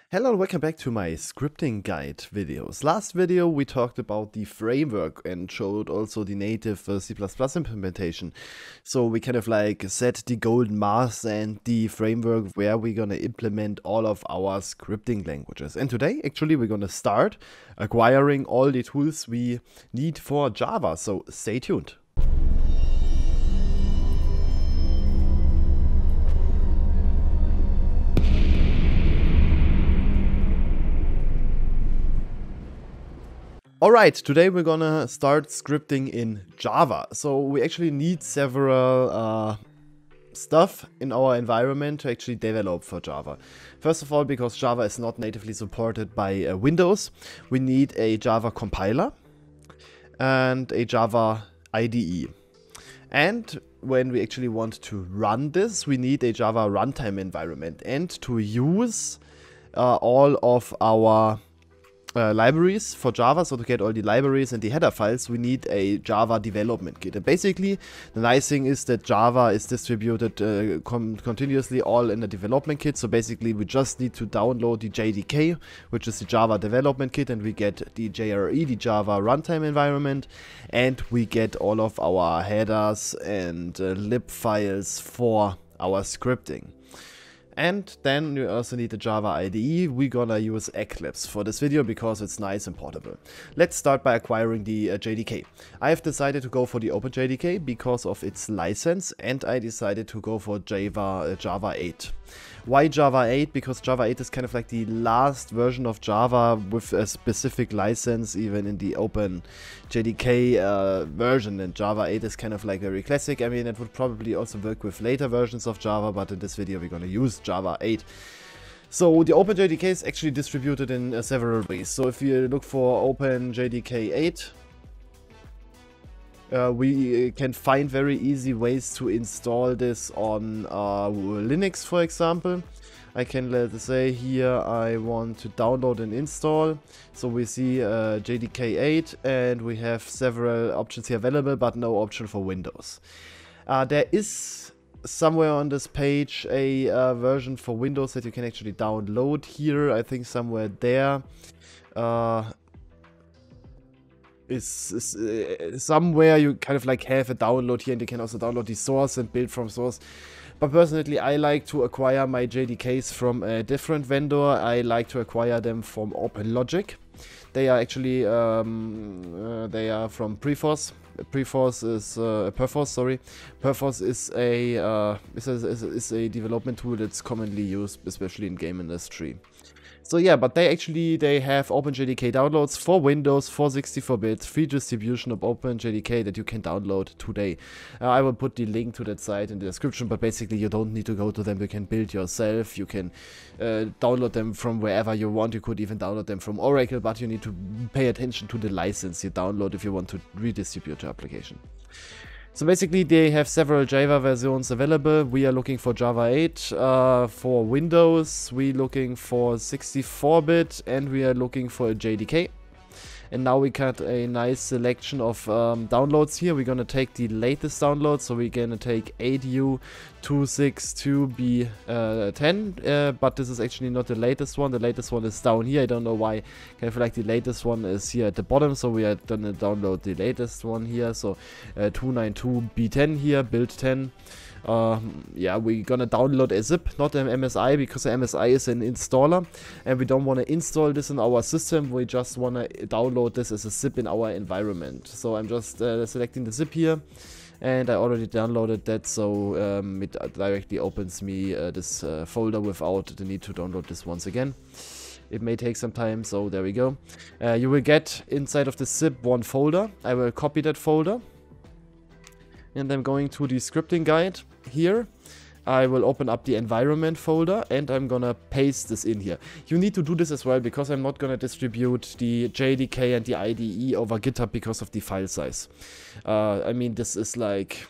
Hello and welcome back to my scripting guide videos. Last video we talked about the framework and showed also the native C++ implementation. So we kind of like set the golden mass and the framework where we're gonna implement all of our scripting languages. And today actually we're gonna start acquiring all the tools we need for Java. So stay tuned. Alright, today we're gonna start scripting in Java. So we actually need several stuff in our environment to actually develop for Java. First of all, because Java is not natively supported by Windows, we need a Java compiler and a Java IDE. And when we actually want to run this, we need a Java runtime environment. And to use all of our libraries for Java, so to get all the libraries and the header files, we need a Java development kit. And basically, the nice thing is that Java is distributed continuously all in the development kit. So basically, we just need to download the JDK, which is the Java development kit, and we get the JRE, the Java runtime environment, and we get all of our headers and lib files for our scripting. And then you also need the Java IDE. We're gonna use Eclipse for this video because it's nice and portable. Let's start by acquiring the JDK. I have decided to go for the OpenJDK because of its license, and I decided to go for Java 8. Why Java 8? Because Java 8 is kind of like the last version of Java with a specific license, even in the OpenJDK version, and Java 8 is kind of like very classic. I mean, it would probably also work with later versions of Java, but in this video we're going to use Java 8. So the OpenJDK is actually distributed in several ways. So if you look for OpenJDK 8, we can find very easy ways to install this on Linux, for example. I can, let's say here I want to download and install. So we see JDK 8 and we have several options here available, but no option for Windows. There is somewhere on this page a version for Windows that you can actually download here. I think somewhere there. Somewhere you kind of like have a download here, and you can also download the source and build from source. But personally, I like to acquire my JDKs from a different vendor. I like to acquire them from OpenLogic. They are actually they are from Perforce. Perforce is Perforce is a development tool that's commonly used, especially in game industry. So yeah, but they have OpenJDK downloads for Windows, for 64-bit, free distribution of OpenJDK that you can download today. I will put the link to that site in the description, but basically you don't need to go to them. You can build yourself. You can download them from wherever you want. You could even download them from Oracle, but you need to pay attention to the license you download if you want to redistribute your application. So basically they have several Java versions available. We are looking for Java 8. For Windows, we're looking for 64-bit, and we are looking for a JDK. And now we got a nice selection of downloads here. We're gonna take the latest download, so we're gonna take 8U262B10, but this is actually not the latest one. The latest one is down here. I don't know why. Kind of like the latest one is here at the bottom, so we are gonna download the latest one here. So 292B10 here, build 10. Yeah, we're gonna download a zip, not an MSI, because the MSI is an installer and we don't want to install this in our system. We just want to download this as a zip in our environment. So I'm just selecting the zip here, and I already downloaded that, so it directly opens me this folder without the need to download this once again. It may take some time, so there we go. You will get inside of the zip one folder. I will copy that folder, and I'm going to the scripting guide here. I will open up the environment folder, and I'm gonna paste this in here. You need to do this as well, because I'm not gonna distribute the JDK and the IDE over GitHub because of the file size. I mean, this is like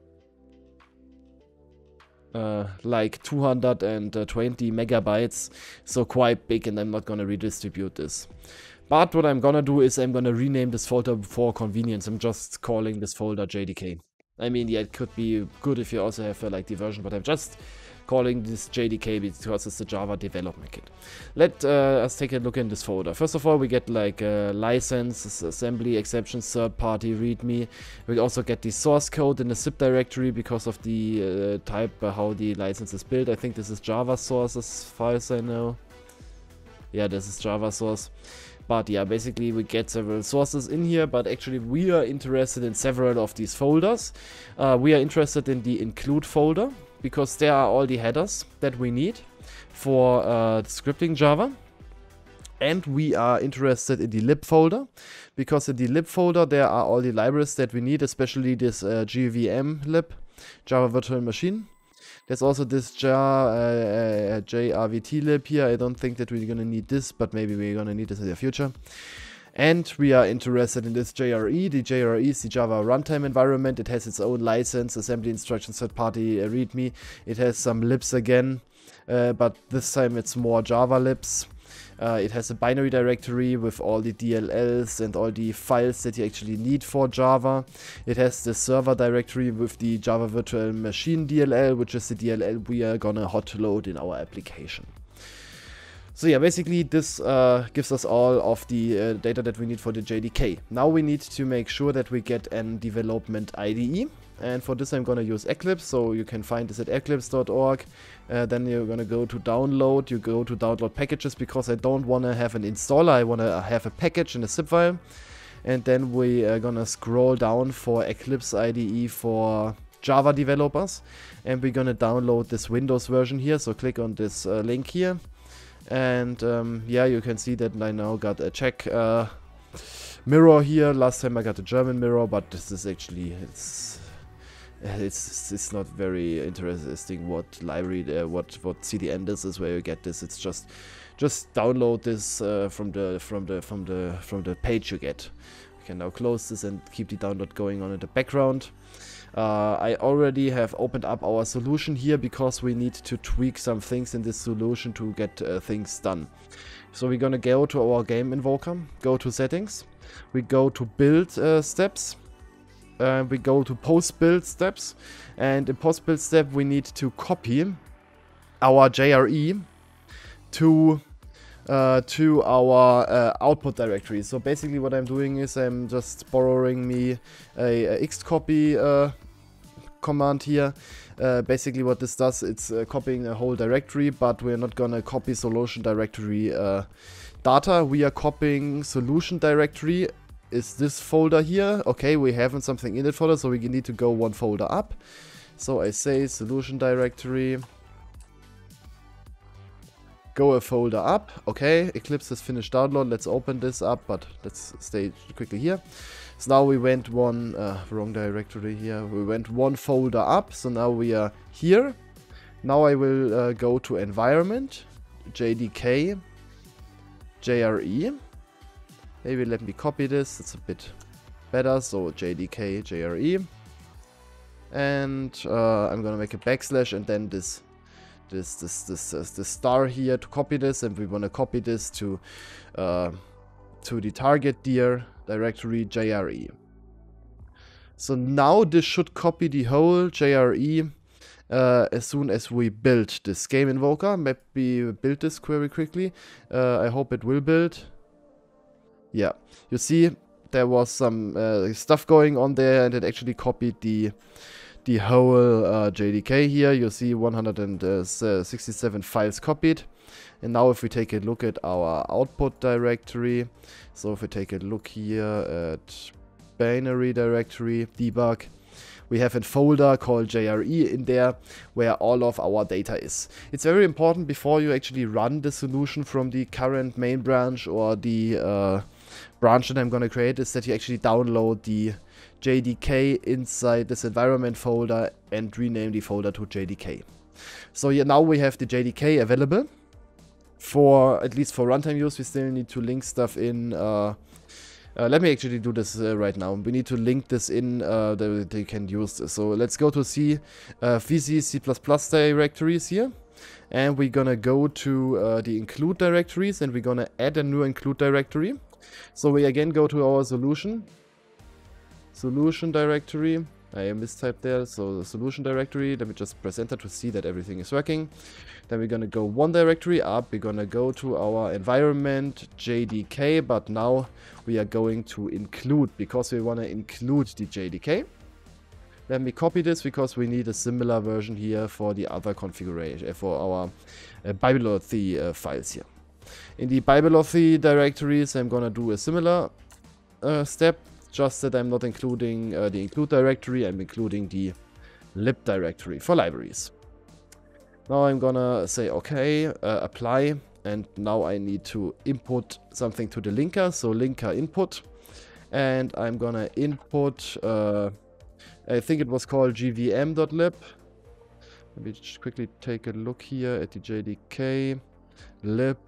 220 megabytes, so quite big, and I'm not gonna redistribute this. But what I'm gonna do is I'm gonna rename this folder for convenience. I'm just calling this folder JDK. I mean, yeah, it could be good if you also have like the version, but I'm just calling this JDK because it's the Java development kit. Let us take a look in this folder. First of all, we get like license, assembly, exceptions, third party, readme. We also get the source code in the zip directory because of the type how the license is built. I think this is Java source as far as I know. Yeah, this is Java source. But yeah, basically we get several sources in here, but actually we are interested in several of these folders. We are interested in the include folder because there are all the headers that we need for scripting Java. And we are interested in the lib folder because in the lib folder there are all the libraries that we need, especially this JVM lib, Java Virtual Machine. There's also this JRVT lib here. I don't think that we're going to need this, but maybe we're going to need this in the future. And we are interested in this JRE. The JRE is the Java runtime environment. It has its own license, assembly instructions, third-party README. It has some libs again, but this time it's more Java libs. It has a binary directory with all the DLLs and all the files that you actually need for Java. It has the server directory with the Java Virtual Machine DLL, which is the DLL we are gonna hot load in our application. So yeah, basically this gives us all of the data that we need for the JDK. Now we need to make sure that we get an development IDE. And for this I'm gonna use Eclipse, so you can find this at eclipse.org. Then you're gonna go to download, you go to download packages because I don't wanna have an installer, I wanna have a package in a zip file. And then we are gonna scroll down for Eclipse IDE for Java developers. And we're gonna download this Windows version here, so click on this link here. And yeah, you can see that I now got a Czech mirror here. Last time I got a German mirror, but this is actually, it's not very interesting what library what CDN this is where you get this. It's just download this from the page you get. We can now close this and keep the download going on in the background. I already have opened up our solution here because we need to tweak some things in this solution to get things done. So we're gonna go to our game invoker, go to settings, we go to build steps. We go to post-build steps, and in post-build step we need to copy our JRE to our output directory. So basically what I'm doing is I'm just borrowing me a xcopy command here. Basically what this does, it's copying a whole directory, but we're not gonna copy solution directory data. We are copying solution directory is this folder here. Okay, we haven't something in it folder, so we need to go one folder up. So I say solution directory, go a folder up. Okay, Eclipse has finished download. Let's open this up, but let's stay quickly here. So now we went one, wrong directory here. We went one folder up, so now we are here. Now I will go to environment, JDK, JRE. Maybe let me copy this, it's a bit better, so JDK, JRE. And I'm gonna make a backslash and then this star here to copy this, and we wanna copy this to the target dir directory JRE. So now this should copy the whole JRE as soon as we build this game invoker. Maybe build this query quickly. I hope it will build. Yeah, you see there was some stuff going on there, and it actually copied the whole JDK here. You see 167 files copied. And now if we take a look at our output directory, so if we take a look here at binary directory, debug, we have a folder called JRE in there where all of our data is. It's very important before you actually run the solution from the current main branch or the branch that I'm going to create, is that you actually download the JDK inside this environment folder and rename the folder to JDK. So yeah, now we have the JDK available. For at least for runtime use, we still need to link stuff in. Let me actually do this right now. We need to link this in that they can use this. So let's go to VC C++ directories here. And we're gonna go to the include directories, and we're gonna add a new include directory. So we again go to our solution directory. I mistyped there, so the solution directory. Let me just press enter to see that everything is working. Then we're gonna go one directory up, we're gonna go to our environment JDK, but now we are going to include, because we wanna include the JDK. Let me copy this because we need a similar version here for the other configuration, for our Bibelothy files here. In the Bibelothy directories, I'm gonna do a similar step, just that I'm not including the include directory, I'm including the lib directory for libraries. Now I'm gonna say okay, apply, and now I need to input something to the linker, so linker input, and I'm gonna input, I think it was called gvm.lib. Let me just quickly take a look here at the JDK, lib,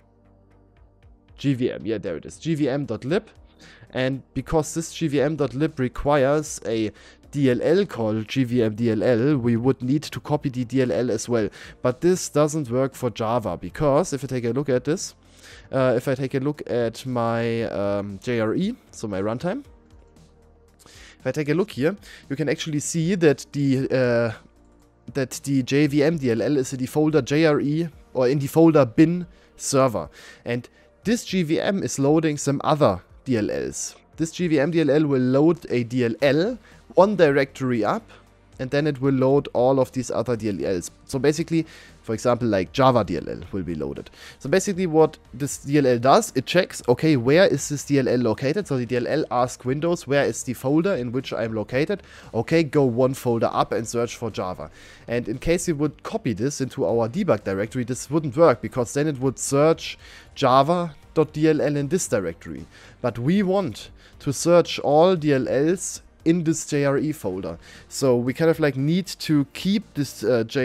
gvm, yeah, there it is, gvm.lib. And because this gvm.lib requires a DLL called gvm.dll, we would need to copy the DLL as well. But this doesn't work for Java, because if I take a look at this, if I take a look at my JRE, so my runtime, if I take a look here, you can actually see that the JVM DLL is in the folder JRE, or in the folder bin server. And this GVM is loading some other DLLs. This GVM DLL will load a DLL, one directory up, and then it will load all of these other DLLs. So basically, for example, like Java DLL will be loaded. So basically what this DLL does, it checks, okay, where is this DLL located? So the DLL asks Windows, where is the folder in which I'm located? Okay, go one folder up and search for Java. And in case you would copy this into our debug directory, this wouldn't work, because then it would search java.dll in this directory. But we want to search all DLLs in this JRE folder, so we kind of like need to keep this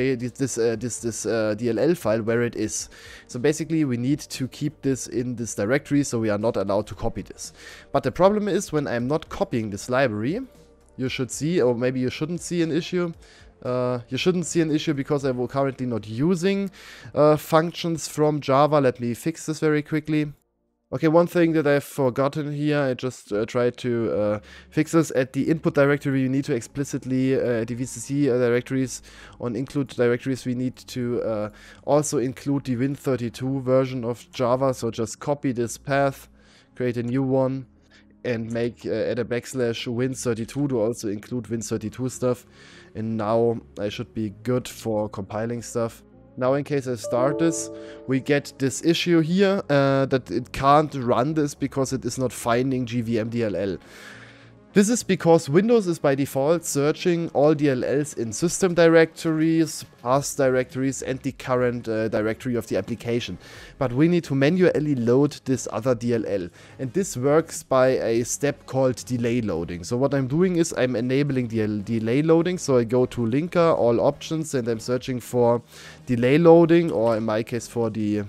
DLL file where it is. So basically we need to keep this in this directory, so we are not allowed to copy this. But the problem is, when I'm not copying this library, you should see, or maybe you shouldn't see an issue. You shouldn't see an issue because I'm currently not using functions from Java. Let me fix this very quickly. Okay, one thing that I've forgotten here, I just tried to fix this. At the input directory, you need to explicitly, the VCC directories, on include directories, we need to also include the Win32 version of Java. So just copy this path, create a new one, and make add a backslash Win32 to also include Win32 stuff. And now I should be good for compiling stuff. Now in case I start this, we get this issue here that it can't run this because it is not finding GVM.dll. This is because Windows is by default searching all DLLs in system directories, past directories, and the current directory of the application. But we need to manually load this other DLL. And this works by a step called delay loading. So what I'm doing is I'm enabling the delay loading. So I go to linker, all options, and I'm searching for delay loading, or in my case for the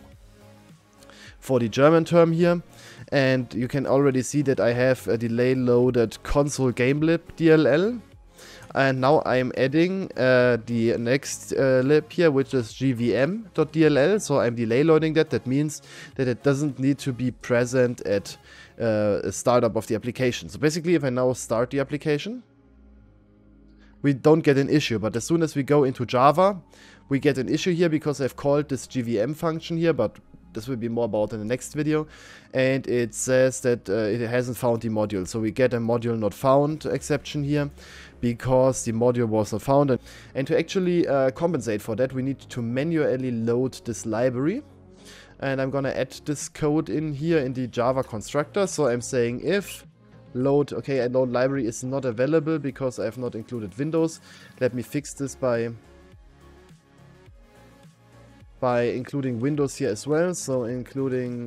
German term here. And you can already see that I have a delay loaded console gamelib DLL. And now I'm adding the next lib here, which is gvm.dll. So I'm delay loading that. That means that it doesn't need to be present at a startup of the application. So basically, if I now start the application, we don't get an issue. But as soon as we go into Java, we get an issue here because I've called this gvm function here, but this will be more about in the next video. And it says that it hasn't found the module. So we get a module not found exception here because the module was not found. And to actually compensate for that, we need to manually load this library. And I'm gonna add this code in here in the Java constructor. So I'm saying if load, okay, and load library is not available because I have not included Windows. Let me fix this by including Windows here as well. So including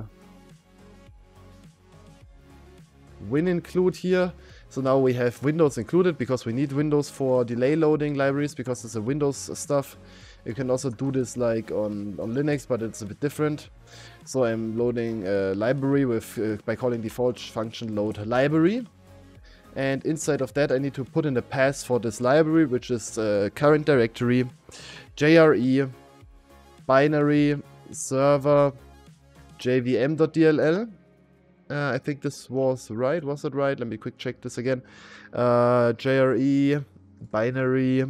win-include here. So now we have Windows included because we need Windows for delay loading libraries because it's a Windows stuff. You can also do this like on Linux, but it's a bit different. So I'm loading a library with by calling default function load library. And inside of that I need to put in the path for this library, which is current directory, JRE, binary server jvm.dll. I think this was right. Was it right? Let me quick check this again. JRE, binary,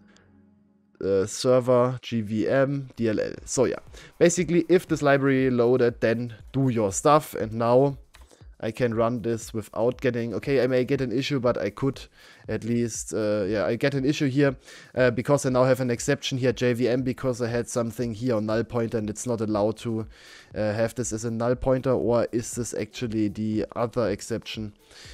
server, GVM, DLL. So yeah, basically if this library loaded, then do your stuff. And now I can run this without getting, okay, I may get an issue, but I could at least, yeah, I get an issue here because I now have an exception here, JVM, because I had something here on null pointer and it's not allowed to have this as a null pointer. Or is this actually the other exception?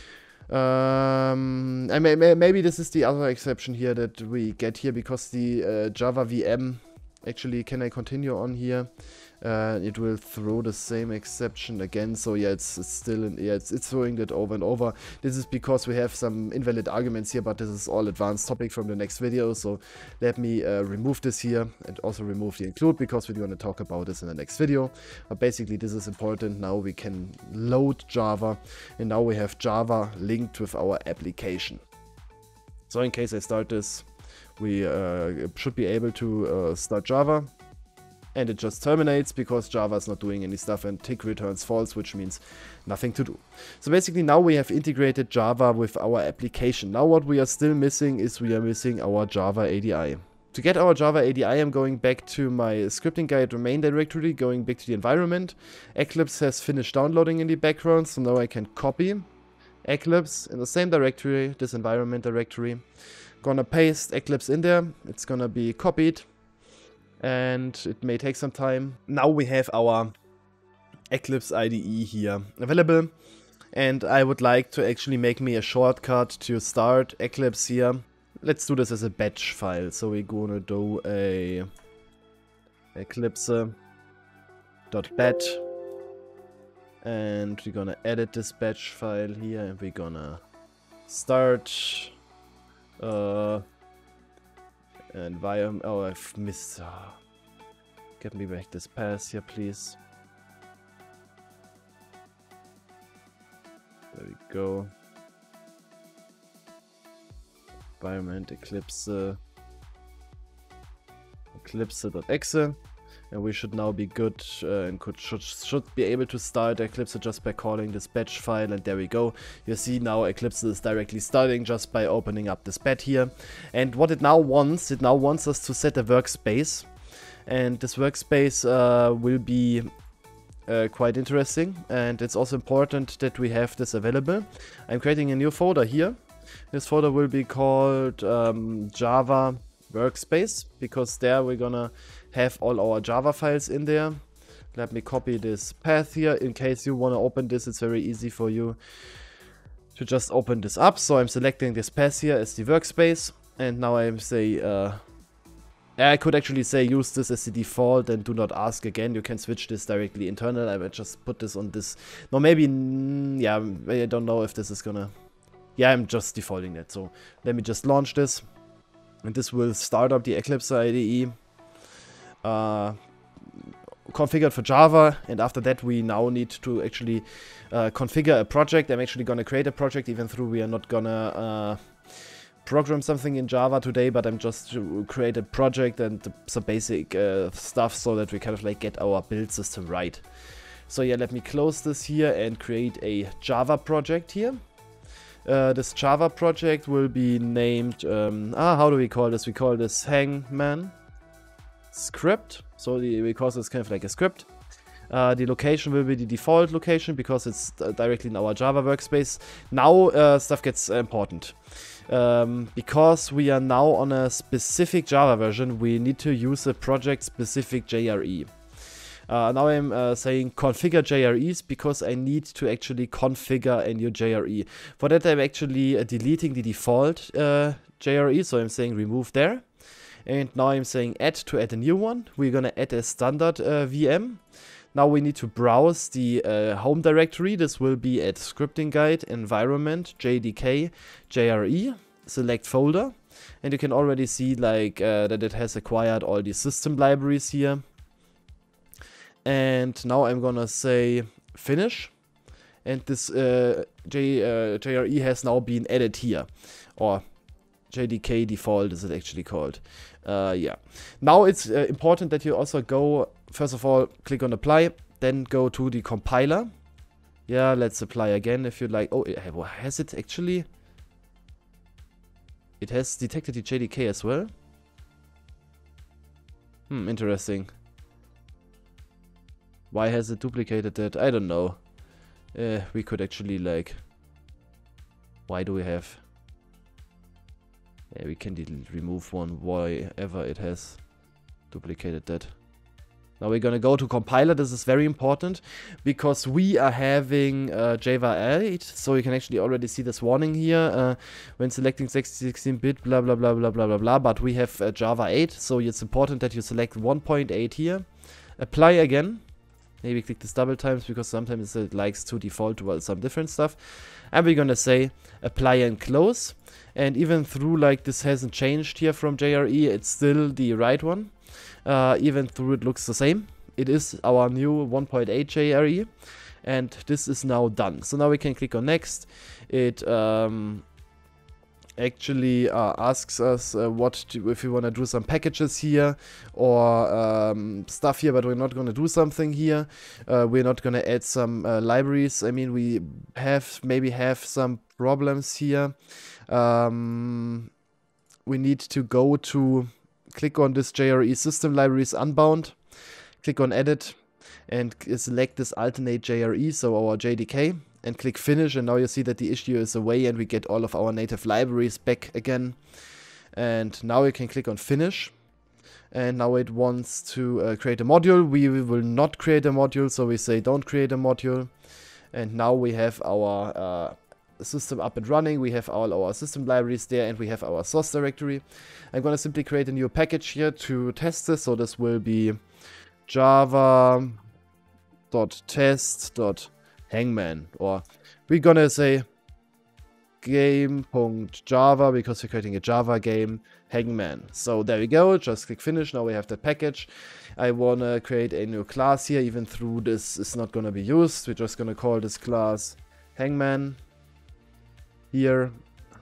Maybe this is the other exception here that we get here, because the Java VM, actually, can I continue on here? It will throw the same exception again. So yeah, it's still it's throwing that over and over. This is because we have some invalid arguments here, but this is all advanced topic from the next video. So let me remove this here and also remove the include, because we're going to talk about this in the next video. But basically this is important. Now we can load Java, and now we have Java linked with our application. So in case I start this, we should be able to start Java. And it just terminates because Java is not doing any stuff, and tick returns false, which means nothing to do. So basically now we have integrated Java with our application. Now what we are still missing is we are missing our Java ADI. To get our Java ADI, I'm going back to my scripting guide domain directory, going back to the environment. Eclipse has finished downloading in the background, so now I can copy Eclipse in the same directory, this environment directory. Gonna paste Eclipse in there, it's gonna be copied. And it may take some time. Now we have our Eclipse IDE here available. And I would like to actually make me a shortcut to start Eclipse here. Let's do this as a batch file. So we're gonna do a eclipse.bat. And we're gonna edit this batch file here. And we're gonna start... environment. Oh, I've missed. Get me back this path here, please. There we go. Environment Eclipse. Eclipse.exe. And we should now be good and should be able to start Eclipse just by calling this batch file, and there we go. You see now Eclipse is directly starting just by opening up this bat here. And what it now wants us to set a workspace. And this workspace will be quite interesting, and it's also important that we have this available. I'm creating a new folder here. This folder will be called Java Workspace, because there we're gonna have all our Java files in there. Let me copy this path here. In case you want to open this, it's very easy for you to just open this up. So I'm selecting this path here as the workspace, and now I say I could actually say use this as the default and do not ask again. You can switch this directly internal. I will just put this on this. No, maybe, yeah, I don't know if this is gonna... Yeah, I'm just defaulting that. So let me just launch this. And this will start up the Eclipse IDE. Configured for Java, and after that we now need to actually configure a project. I'm actually gonna create a project, even though we are not gonna program something in Java today, but I'm just to create a project and some basic stuff so that we kind of like get our build system right. So yeah, let me close this here and create a Java project here. This Java project will be named, how do we call this? We call this Hangman script. So we call this kind of like a script. The location will be the default location because it's directly in our Java workspace. Now stuff gets important. Because we are now on a specific Java version, we need to use a project specific JRE. Now I'm saying configure JREs because I need to actually configure a new JRE. For that I'm actually deleting the default JRE, so I'm saying remove there. And now I'm saying add to add a new one. We're gonna add a standard VM. Now we need to browse the home directory. This will be at scripting guide, environment, JDK, JRE, select folder. And you can already see like that it has acquired all the system libraries here. And now I'm gonna say finish. And this JRE has now been added here. Or JDK default is it actually called. Yeah. Now it's important that you also go, first of all, click on apply, then go to the compiler. Yeah, let's apply again if you like. Oh, has it actually? It has detected the JDK as well? Interesting. Why has it duplicated that? I don't know. We could actually like... Why do we have... Yeah, we can remove one, wherever it has duplicated that. Now we're gonna go to compiler. This is very important because we are having Java 8, so you can actually already see this warning here when selecting 16-bit, blah blah blah blah blah blah blah. But we have Java 8, so it's important that you select 1.8 here. Apply again. Maybe click this double times because sometimes it likes to default to some different stuff. And we're gonna say apply and close. And even through like this hasn't changed here from JRE, it's still the right one. Even though it looks the same, it is our new 1.8 JRE, and this is now done. So now we can click on next. It actually asks us if we want to do some packages here or stuff here, but we're not going to do something here. We're not going to add some libraries. I mean, we maybe have some problems here. We need to go to click on this JRE system libraries unbound, click on edit and select this alternate JRE, so our JDK, and click finish, and now you see that the issue is away and we get all of our native libraries back again. And now we can click on finish, and now it wants to create a module. We will not create a module, so we say don't create a module. And now we have our system up and running. We have all our system libraries there, and we have our source directory. I'm going to simply create a new package here to test this. So this will be java.test.hangman, or we're going to say game.java because we're creating a Java game, Hangman. So there we go, just click finish. Now we have the package. I want to create a new class here, even though this is not going to be used. We're just going to call this class Hangman here,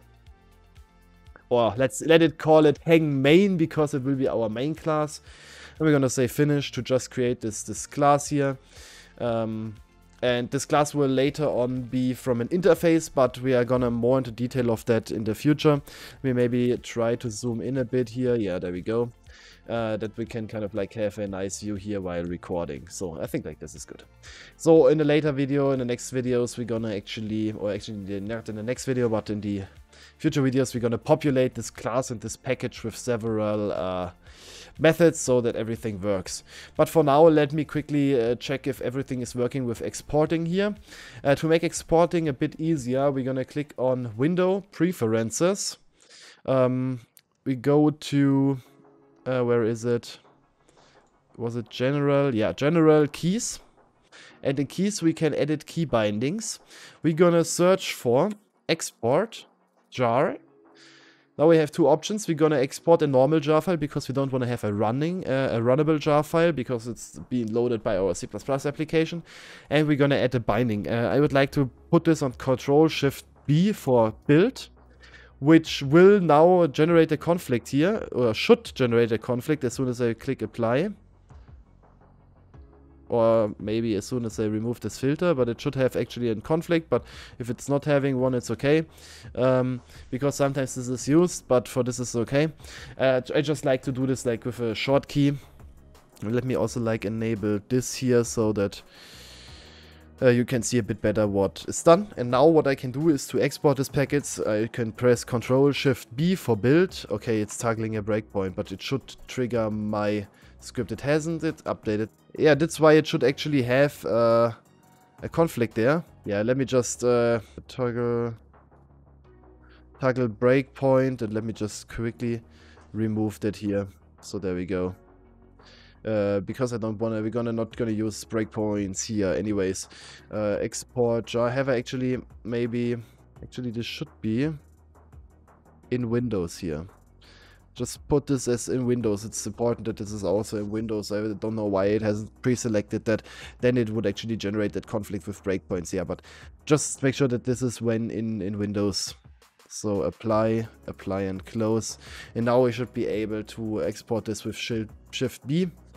or let it call it Hangmain because it will be our main class. And we're gonna say finish to just create this class here, and this class will later on be from an interface, but we are gonna more into detail of that in the future. We maybe try to zoom in a bit here. Yeah, there we go. That we can kind of like have a nice view here while recording. So I think like this is good. So in the later video, in the next videos, we're gonna actually, or actually not in the next video, but in the future videos, we're gonna populate this class and this package with several methods so that everything works. But for now, let me quickly check if everything is working with exporting here. To make exporting a bit easier, we're gonna click on Window, Preferences. We go to where is it? Was it General? Yeah, General Keys. And in Keys we can edit key bindings. We're gonna search for Export jar. Now we have two options. We're gonna export a normal jar file because we don't want to have a runnable jar file because it's being loaded by our C++ application. And we're gonna add a binding. I would like to put this on Control-Shift-B for build, which will now generate a conflict here, or should generate a conflict as soon as I click apply. Or maybe as soon as I remove this filter, but it should have actually a conflict. But if it's not having one, it's okay. Because sometimes this is used, but for this is okay. I just like to do this like with a short key. Let me also like enable this here so that you can see a bit better what is done. And now what I can do is to export this package. I can press Control-Shift-B for build. Okay, it's toggling a breakpoint, but it should trigger my script. It hasn't it updated. Yeah, that's why it should actually have a conflict there. Yeah, let me just toggle breakpoint, and let me just quickly remove that here. So there we go. Because I don't wanna, not gonna use breakpoints here anyways. Export jar. Have I actually actually this should be in Windows here. Just put this as in Windows. It's important that this is also in Windows. I don't know why it hasn't pre-selected that. Then it would actually generate that conflict with breakpoints here. But just make sure that this is when in Windows. So apply and close. And now we should be able to export this with Shift-B.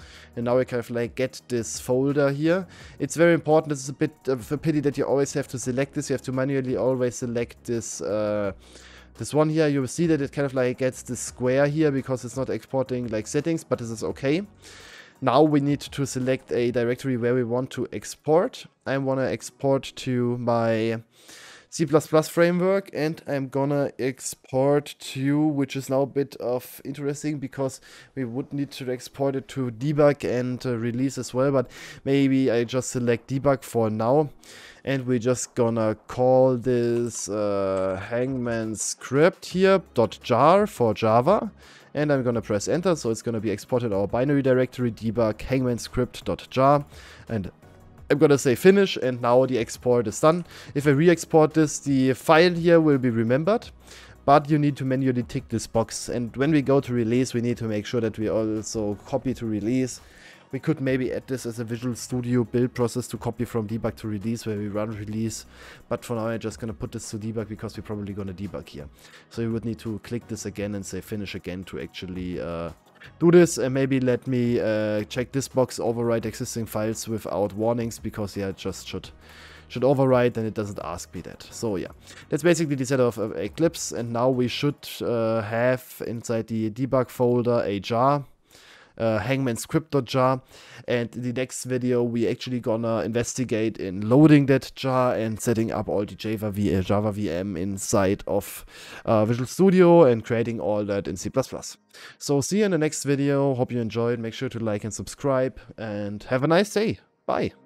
And now we kind of like get this folder here. It's very important. This is a bit of a pity that you always have to select this. You have to manually always select this this one here. You will see that it kind of like gets this square here because it's not exporting like settings, but this is okay. Now we need to select a directory where we want to export. I want to export to my C++ framework, and I'm gonna export to, which is now a bit of interesting because we would need to export it to debug and release as well, but maybe I just select debug for now, and we're just gonna call this hangman script here .jar for Java, and I'm gonna press enter, so it's gonna be exported our binary directory debug hangman script.jar, and I'm gonna say finish, and now the export is done. If I re-export this, the file here will be remembered, but you need to manually tick this box. And when we go to release, we need to make sure that we also copy to release. We could maybe add this as a Visual Studio build process to copy from debug to release, where we run release. But for now, I'm just gonna put this to debug because we're probably gonna debug here. So you would need to click this again and say finish again to actually do this, and maybe let me check this box, overwrite existing files without warnings, because yeah, it just should overwrite and it doesn't ask me that. So yeah, that's basically the setup of Eclipse, and now we should have inside the debug folder a jar, hangman script.jar, and in the next video we actually gonna investigate in loading that jar and setting up all the Java VM inside of Visual Studio and creating all that in C++. So see you in the next video. Hope you enjoyed. Make sure to like and subscribe, and have a nice day. Bye.